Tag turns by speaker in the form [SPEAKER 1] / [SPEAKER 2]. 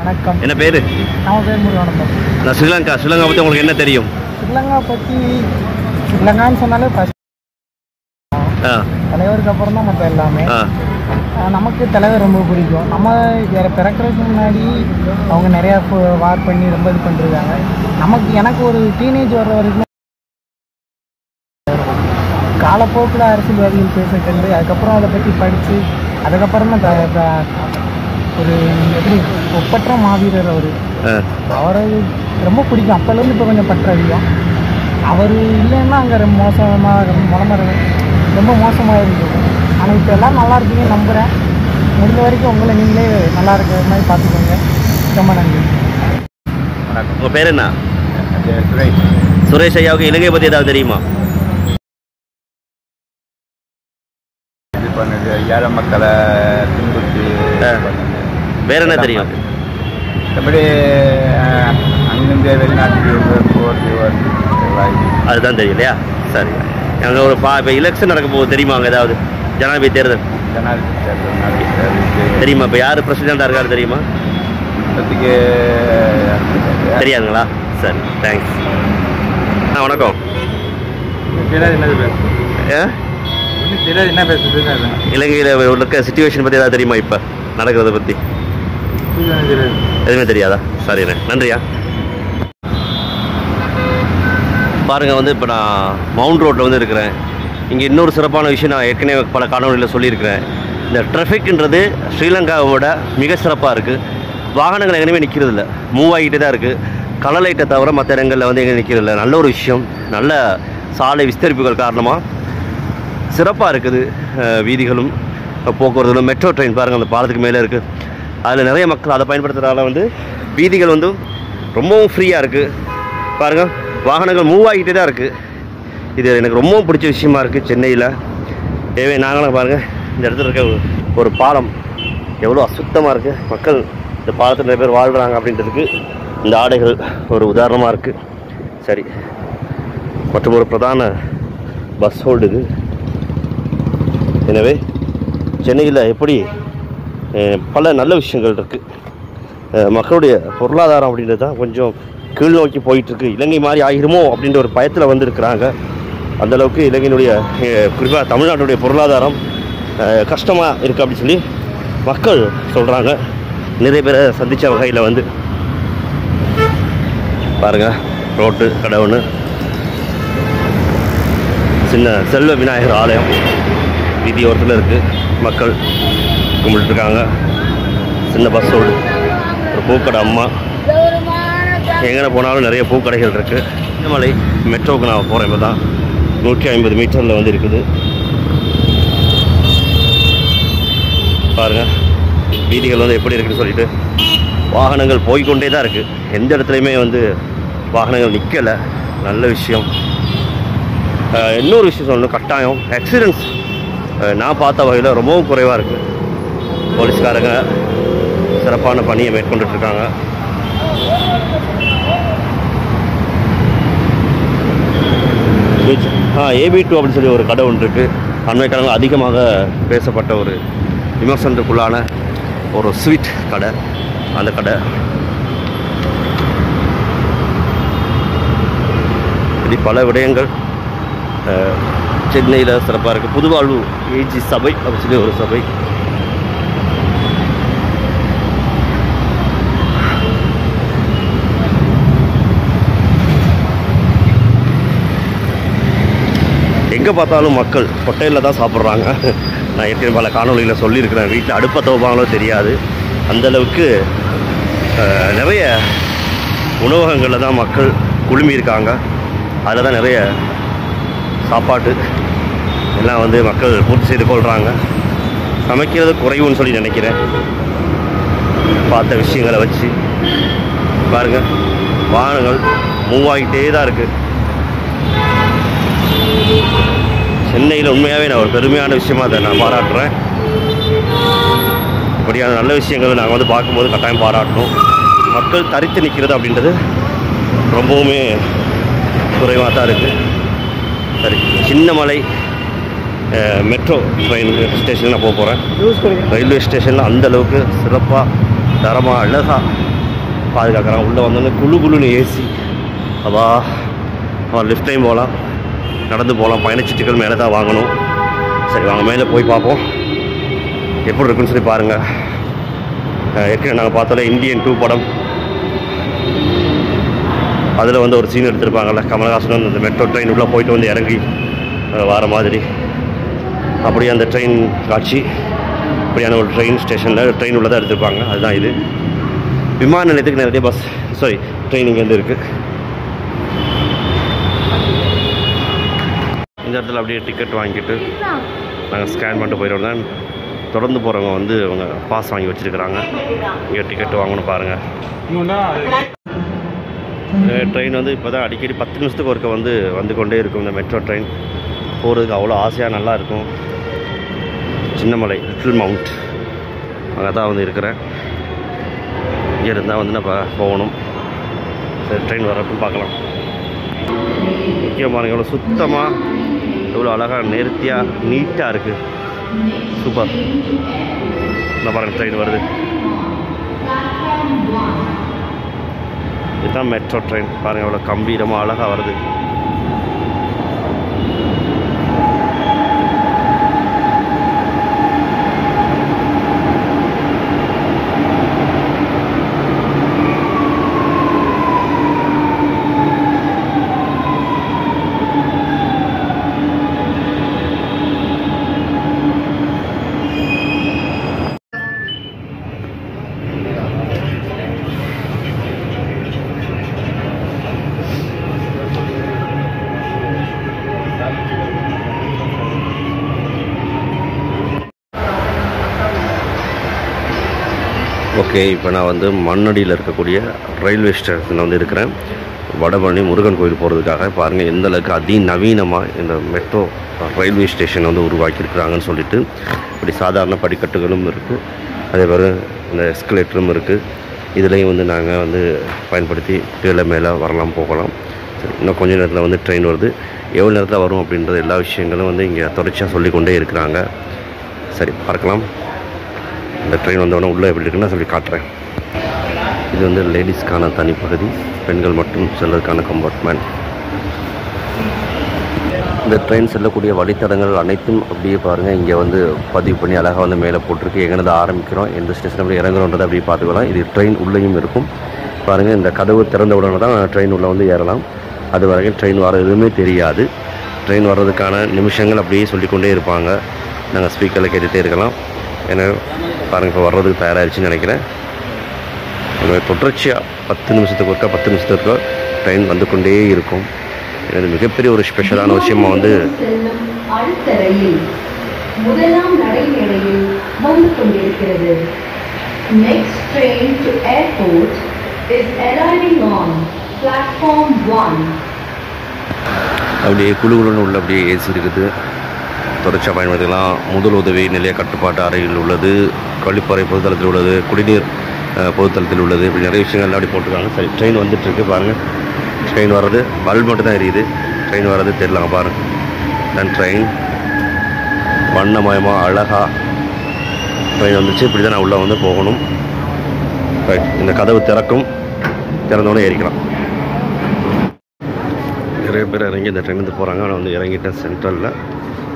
[SPEAKER 1] வணக்கம்.
[SPEAKER 2] என்ன பேர்?
[SPEAKER 1] நம்ம பேர் முருகானந்தம்.
[SPEAKER 2] நான் ஸ்ரீலங்கா பற்றி உங்களுக்கு என்ன தெரியும்?
[SPEAKER 1] ஸ்ரீலங்கான்னு சொன்னாலே ஃபர்ஸ்ட் தலைவருக்கு அப்புறம் தான் மற்ற எல்லாமே. நமக்கு தலைவர் ரொம்ப பிடிக்கும். நம்ம பிறக்கிறதுக்கு முன்னாடி அவங்க நிறையா வார் பண்ணி ரொம்ப இது பண்ணிருக்காங்க. எனக்கு ஒரு டீனேஜ் வர்ற வரைக்கும் காலப்போக்கில் அரசியல்வாதிகள் பேசிட்டு அதுக்கப்புறம் அதை பற்றி படித்து அதுக்கப்புறம் தான் ஒரு எப்படி ஒப்பற்ற மாவீரர் அவரை ரொம்ப பிடிக்கும். அப்போலேருந்து இப்போ கொஞ்சம் பற்ற அதிகம். அவர் இல்லைன்னா அங்கே ரொம்ப மோசமாக இருந்தது. ஆனால் இப்போ எல்லாம் நல்லா இருக்கீங்கன்னு நம்புகிறேன். முடிஞ்ச வரைக்கும் உங்களை நீங்களே நல்லா இருக்கிற மாதிரி பார்த்துக்கோங்க. ரொம்ப நன்றி.
[SPEAKER 2] வணக்கம். உங்கள் பேர் என்ன? சுரேஷ் ஐயாவுக்கு இலங்கை பற்றி ஏதாவது தெரியுமா?
[SPEAKER 3] ஏழை மக்களை துன்புறுத்தி
[SPEAKER 2] வேற என்ன தெரியும்?
[SPEAKER 3] எப்படி அங்கிருந்தே வெளிநாட்டுக்கு போகிறது
[SPEAKER 2] அதுதான் தெரியும் இல்லையா? சரி. அங்கே ஒரு இப்போ எலெக்ஷன் நடக்க போகுது தெரியுமா? அங்கே ஏதாவது ஜனாதிபதி தேர்தல் தெரியுமா? இப்போ யார் பிரசிடெண்ட்டாக இருக்காரு தெரியுமா?
[SPEAKER 3] இப்போதைக்கு
[SPEAKER 2] தெரியாதுங்களா? சரி, தேங்க்ஸ். வணக்கம்.
[SPEAKER 3] என்ன பேசுறது?
[SPEAKER 2] இலங்கையில் இருக்க சிச்சுவேஷன் பற்றி ஏதாவது தெரியுமா? இப்போ நடக்கிறத பற்றி எதுவுமே தெரியாதா? சரிண்ணே, நன்றியா. பாருங்கள், இப்போ நான் மவுண்ட் ரோட்டில் இருக்கிறேன். இங்கே இன்னொரு சிறப்பான விஷயம் நான் ஏற்கனவே பல காணொலியில் சொல்லியிருக்கிறேன். இந்த ட்ராஃபிக்ன்றது ஸ்ரீலங்காவோட மிக சிறப்பாக இருக்குது. வாகனங்கள் எங்கேயுமே நிற்கிறதில்ல, மூவ் ஆகிட்டே தான் இருக்குது. கலர் லைட்டை தவிர மற்ற இடங்களில் எங்கே நிற்கிறதில்ல. நல்ல ஒரு விஷயம். நல்ல சாலை விஸ்தரிப்புகள் காரணமாக சிறப்பாக இருக்குது. வீதிகளும் போக்குவரத்துகளும் மெட்ரோ ட்ரெயின் பாருங்கள், அந்த பாலத்துக்கு மேலே இருக்குது. அதில் நிறைய மக்கள் அதை பயன்படுத்துகிறதால வீதிகள் ரொம்பவும் ஃப்ரீயாக இருக்குது. பாருங்கள், வாகனங்கள் மூவ் ஆகிட்டே தான் இருக்குது. இது எனக்கு ரொம்பவும் பிடிச்ச விஷயமா இருக்குது சென்னையில். நாங்களும் பாருங்கள், இந்த இடத்துல இருக்க ஒரு பாலம் எவ்வளோ அசுத்தமாக இருக்குது. மக்கள் இந்த பாலத்தில் நிறைய பேர் வாழ்கிறாங்க அப்படின்றதுக்கு இந்த ஆடைகள் ஒரு உதாரணமாக இருக்குது. சரி, மற்றும் ஒரு பிரதான பஸ் ஹோல்டு இது. எனவே சென்னையில் எப்படி பல நல்ல விஷயங்கள் இருக்குது. மக்களுடைய பொருளாதாரம் அப்படின்றது தான் கொஞ்சம் கீழ் நோக்கி போயிட்டுருக்கு. இலங்கை மாதிரி ஆகிருமோ அப்படின்ற ஒரு பயத்தில் வந்திருக்கிறாங்க. அந்தளவுக்கு இலங்கையினுடைய குறிப்பாக தமிழ்நாட்டுடைய பொருளாதாரம் கஷ்டமாக இருக்குது அப்படின்னு சொல்லி மக்கள் சொல்கிறாங்க. நிறைய பேரை சந்தித்த வகையில் பாருங்கள், ரோட்டு கடை ஒன்று, சின்ன செல்வ விநாயகர் ஆலயம் வீதியோரத்தில் இருக்குது. மக்கள் கும்பிட்டுருக்காங்க. சின்ன பஸ் ரோடு, ஒரு பூக்கடை அம்மா. எங்கே போனாலும் நிறைய பூக்கடைகள் இருக்குது. மலை மெட்ரோவுக்கு நான் போகிறேன். இப்போ தான் 150 மீட்டரில் இருக்குது. பாருங்கள், வீதிகள் எப்படி இருக்குதுன்னு சொல்லிட்டு வாகனங்கள் போய்கொண்டே தான் இருக்குது. எந்த இடத்துலையுமே வாகனங்கள் நிற்கலை. நல்ல விஷயம். இன்னொரு விஷயம் சொல்லணும், கட்டாயம் ஆக்சிடென்ட்ஸ் நான் பார்த்த வகையில் ரொம்பவும் குறைவாக இருக்குது. போலீஸ்காரங்க சிறப்பான பணியை மேற்கொண்டுட்ருக்காங்க. AB2 அப்படின்னு சொல்லி ஒரு கடை ஒன்று இருக்குது. அண்மை காலங்களில் அதிகமாக பேசப்பட்ட ஒரு விமர்சனத்துக்குள்ளான ஒரு ஸ்வீட் கடை. அந்த கடை இப்படி பல விடயங்கள் சென்னையில் சிறப்பாக இருக்குது. புதுவாழ்வு ஏஜி சபை அப்படின்னு சொல்லி ஒரு சபை. எங்கே பார்த்தாலும் மக்கள் ஹோட்டலில் தான் சாப்பிட்றாங்க. நான் ஏற்கனவே பல காணொலியில் சொல்லியிருக்கிறேன். வீட்டில் அடுப்பை துவப்பாங்களோ தெரியாது. அந்தளவுக்கு நிறைய உணவகங்களில் தான் மக்கள் குழுமியிருக்காங்க. அதில் தான் நிறைய சாப்பாட்டு எல்லாம் மக்கள் பூர்த்தி செய்து கொள்கிறாங்க. சமைக்கிறது குறைவுன்னு சொல்லி நினைக்கிறேன். பார்த்த விஷயங்களை வச்சு பாருங்கள், வாகனங்கள் மூவ் ஆகிட்டே தான் இருக்குது. சென்னையில் உண்மையாகவே நான் ஒரு பெருமையான விஷயமாக அதை நான் பாராட்டுறேன். இப்படியான நல்ல விஷயங்களை நாங்கள் பார்க்கும்போது கட்டாயம் பாராட்டணும். மக்கள் தரித்து நிற்கிறது அப்படின்றது ரொம்பவுமே குறைவாக தான் இருக்குது. சரி, சின்னமலை மெட்ரோ ட்ரெயின் ஸ்டேஷனில் நான் போக போகிறேன். ரயில்வே ஸ்டேஷனில் அந்தளவுக்கு சிறப்பாக தரமாக அழகாக பாதுகாக்கிறாங்க. உள்ளே வந்தோடனே குழுன்னு ஏசி. அப்பா லிஃப்ட் டைம் போகலாம், நடந்து போகலாம். பயணச்சீட்டுகள் மேலே தான் வாங்கணும். சரி வாங்க மேலே போய் பார்ப்போம் எப்படி இருக்குன்னு சொல்லி பாருங்கள். ஏற்கனவே நாங்கள் பார்த்தோம்ல இந்தியன் 2 படம், அதில் வந்து ஒரு சீன் எடுத்திருப்பாங்கள்ல, கமலஹாசன் வந்து அந்த மெட்ரோ ட்ரெயின் உள்ளே போயிட்டு வந்து இறங்கி வர மாதிரி. அப்படியே அந்த ட்ரெயின் காட்சி, அப்படியான ஒரு ட்ரெயின் ஸ்டேஷனில் ட்ரெயின் உள்ளே தான் எடுத்திருப்பாங்க. அதுதான் இது. விமான நிலையத்துக்கு நிறைய ட்ரெயின் இங்கேருந்து இருக்குது. இந்த இடத்துல அப்படியே டிக்கெட் வாங்கிட்டு நாங்கள் ஸ்கேன் பண்ணிட்டு போயிடுவோம். தான் தொடர்ந்து போகிறவங்க வந்து அவங்க பாஸ் வாங்கி வச்சுருக்கிறாங்க. இங்கே டிக்கெட் வாங்கணும் பாருங்கள். ட்ரெயின் வந்து இப்போ தான் அடிக்கடி 10 நிமிஷத்துக்கு ஒருக்க வந்து கொண்டே இருக்கும். இந்த மெட்ரோ ட்ரெயின் போகிறதுக்கு அவ்வளோ ஆசையாக நல்லா இருக்கும். சின்னமலை லிட்டில் மவுண்ட் அங்கே தான் வந்து இருக்கிறேன். இங்கே இருந்தால் வந்து நம்ம போகணும். சரி ட்ரெயின் வர்றப்போ பார்க்கலாம். முக்கியமாக எவ்வளோ சுத்தமாக, எவ்வளோ அழகாக நேர்த்தியாக நீட்டாக இருக்குது. சூப்பர். என்ன பாருங்கள் ட்ரெயின் வருது. இதுதான் மெட்ரோ ட்ரெயின். பாருங்கள் எவ்வளோ கம்பீரமாக அழகாக வருது. ஓகே, இப்போ நான் வந்து மண்ணடியில் இருக்கக்கூடிய ரயில்வே ஸ்டேஷனில் வந்து இருக்கிறேன். வடபழனி முருகன் கோயில் போகிறதுக்காக. பாருங்கள் எந்த அளவுக்கு அதிநவீனமாக இந்த மெட்ரோ ரயில்வே ஸ்டேஷன் வந்து உருவாக்கியிருக்கிறாங்கன்னு சொல்லிட்டு. இப்படி சாதாரண படிக்கட்டுகளும் இருக்குது, அதே மாதிரி இந்த எஸ்கலேட்டரும் இருக்குது. இதுலேயும் வந்து நாங்கள் வந்து பயன்படுத்தி கீழே மேலே வரலாம் போகலாம். சரி, இன்னும் கொஞ்சம் நேரத்தில் வந்து ட்ரெயின் வருது. எவ்வளோ நேரத்தில் வரும் அப்படின்றது எல்லா விஷயங்களும் வந்து இங்கே தொடர்ச்சியாக சொல்லிக்கொண்டே இருக்கிறாங்க. சரி பார்க்கலாம். இந்த ட்ரெயின் வந்தவொடனே உள்ளே எப்படி இருக்குன்னு சொல்லி காட்டுறேன். இது வந்து லேடிஸ்க்கான தனிப்பகுதி, பெண்கள் மட்டும் செல்வதற்கான கம்பார்ட்மெண்ட். இந்த ட்ரெயின் செல்லக்கூடிய வழித்தடங்கள் அனைத்தும் அப்படியே பாருங்கள் இங்கே வந்து பதிவு பண்ணி அழகாக வந்து மேலே போட்டிருக்கு. எங்கேருந்து ஆரம்பிக்கிறோம், எந்த ஸ்டேஷன் அப்படி இறங்குறோன்றதை அப்படியே பார்த்துக்கலாம். இது ட்ரெயின் உள்ளேயும் இருக்கும். பாருங்கள் இந்த கதவு திறந்த உடனே தான் ட்ரெயின் உள்ளே வந்து ஏறலாம். அது வரைக்கும் ட்ரெயின் வர எதுவுமே தெரியாது. ட்ரெயின் வர்றதுக்கான நிமிஷங்கள் அப்படியே சொல்லிக்கொண்டே இருப்பாங்க. நாங்கள் ஸ்பீக்கரில் கேட்டுகிட்டே இருக்கலாம். ஏன்னா பாருங்கள் இப்போ வர்றதுக்கு தயாராகிடுச்சின்னு நினைக்கிறேன். தொடர்ச்சியாக 10 நிமிஷத்துக்கு ட்ரெயின் வந்து கொண்டே இருக்கும். இது மிகப்பெரிய ஒரு ஸ்பெஷலான விஷயமா வந்து
[SPEAKER 4] அடுத்த ரயில் முதலாம் நடைமேடையில் வந்து கொண்டிருக்கிறது. Next train to airport is arriving on platform 1.
[SPEAKER 2] அப்படியே குழுன்னு உள்ள அப்படியே ஏசி இருக்குது. தொடர்ச்சியாக பயன்படுத்திக்கலாம். முதல் உதவி நிலைய கட்டுப்பாட்டு அறையில் உள்ளது, கழிப்பறை பொதுத்தளத்தில் உள்ளது, குடிநீர் பொதுத்தளத்தில் உள்ளது. இப்படி நிறைய விஷயங்கள் அப்படி போட்டிருக்காங்க. சரி ட்ரெயின் வந்துட்டுருக்கு பாருங்கள். ட்ரெயின் வர்றது பல்ப் மட்டும் தான் எரியுது. ட்ரெயின் வர்றது தெரியலாங்க பாருங்கள். தென் ட்ரெயின் வண்ணமயமாக அழகாக ட்ரெயின் வந்துச்சு. இப்படி தான் நான் உள்ளே வந்து போகணும். ரைட், இந்த கதவு திறந்தோடனே ஏறிக்கலாம். நிறைய பேர் இறங்கி இந்த ட்ரெயின் வந்து போகிறாங்க. நான் வந்து இறங்கிட்டேன் சென்ட்ரலில்.